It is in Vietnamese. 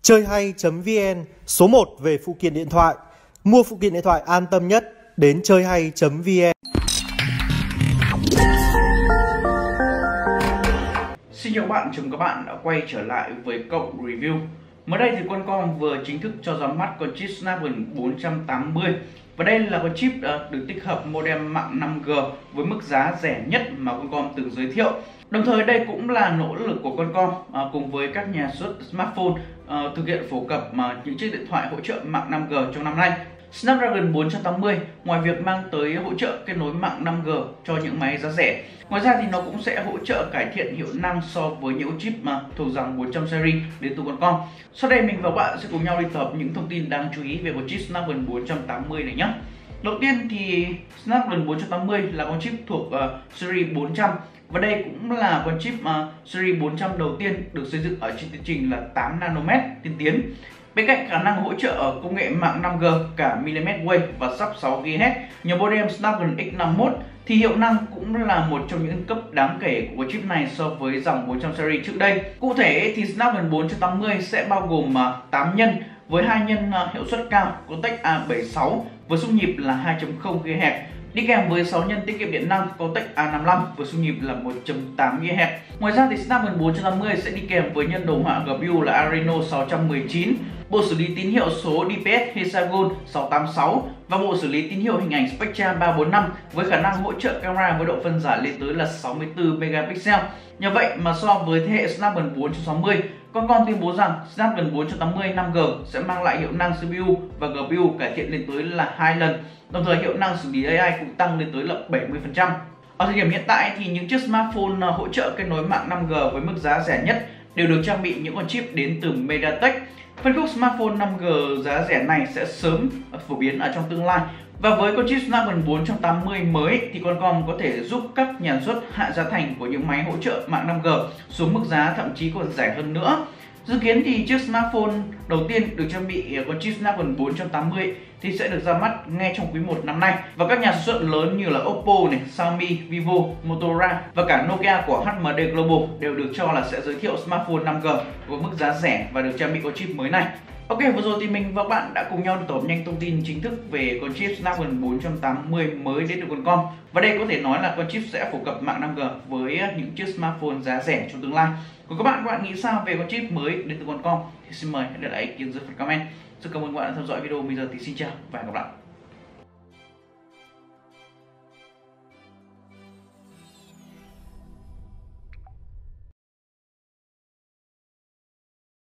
Chơi hay.vn, số 1 về phụ kiện điện thoại. Mua phụ kiện điện thoại an tâm nhất, đến chơi hay.vn. Xin chào các bạn, chào mừng các bạn đã quay trở lại với Cộng Review. Mới đây thì Qualcomm vừa chính thức cho ra mắt con chip Snapdragon 480. Và đây là con chip được tích hợp modem mạng 5G với mức giá rẻ nhất mà Qualcomm từng giới thiệu. Đồng thời đây cũng là nỗ lực của Qualcomm cùng với các nhà xuất smartphone thực hiện phổ cập những chiếc điện thoại hỗ trợ mạng 5G trong năm nay. Snapdragon 480 ngoài việc mang tới hỗ trợ kết nối mạng 5G cho những máy giá rẻ, ngoài ra thì nó cũng sẽ hỗ trợ cải thiện hiệu năng so với những chip thuộc dòng 400 series đến từ Qualcomm. Sau đây mình và bạn sẽ cùng nhau đi tập hợp những thông tin đáng chú ý về con chip Snapdragon 480 này nhé. Đầu tiên thì Snapdragon 480 là con chip thuộc series 400 và đây cũng là con chip series 400 đầu tiên được xây dựng ở trên tiến trình là 8 nanomet tiên tiến. Bên cạnh khả năng hỗ trợ ở công nghệ mạng 5G cả mm wave và sub 6 GHz nhờ modem Snapdragon X51 thì hiệu năng cũng là một trong những cấp đáng kể của chip này so với dòng 400 series trước đây. Cụ thể thì Snapdragon 480 sẽ bao gồm 8 nhân với 2 nhân hiệu suất cao Cortex A76 với xung nhịp là 2.0 GHz. Đi kèm với 6 nhân tiết kiệm điện năng Cortex A55 với xung nhịp là 1.8 GHz. Ngoài ra thì Snapdragon 480 sẽ đi kèm với nhân đồ họa GPU là Adreno 619, bộ xử lý tín hiệu số DPS Hexagon 686 và bộ xử lý tín hiệu hình ảnh Spectra 345 với khả năng hỗ trợ camera với độ phân giải lên tới là 64 megapixel. Nhờ vậy mà so với thế hệ Snapdragon 460, Qualcomm tuyên bố rằng Snapdragon 480 5G sẽ mang lại hiệu năng CPU và GPU cải thiện lên tới là 2 lần. Đồng thời hiệu năng xử lý AI cũng tăng lên tới là 70%. Ở thời điểm hiện tại thì những chiếc smartphone hỗ trợ kết nối mạng 5G với mức giá rẻ nhất đều được trang bị những con chip đến từ MediaTek. Phân khúc smartphone 5G giá rẻ này sẽ sớm phổ biến ở trong tương lai. Và với con chip Snapdragon 480 mới thì Qualcomm có thể giúp các nhà xuất hạ giá thành của những máy hỗ trợ mạng 5G xuống mức giá thậm chí còn rẻ hơn nữa. Dự kiến thì chiếc smartphone đầu tiên được trang bị con chip Snapdragon 480 thì sẽ được ra mắt ngay trong quý 1 năm nay. Và các nhà sản xuất lớn như là Oppo, Xiaomi, Vivo, Motorola và cả Nokia của HMD Global đều được cho là sẽ giới thiệu smartphone 5G với mức giá rẻ và được trang bị con chip mới này. Ok, vừa rồi thì mình và bạn đã cùng nhau đi tổng nhanh thông tin chính thức về con chip Snapdragon 480 mới đến từ Qualcomm. Và đây có thể nói là con chip sẽ phổ cập mạng 5G với những chiếc smartphone giá rẻ trong tương lai. Còn các bạn nghĩ sao về con chip mới đến từ Qualcomm thì xin mời hãy để lại ý kiến dưới phần comment. Rất cảm ơn các bạn đã theo dõi video. Bây giờ thì xin chào và hẹn gặp lại.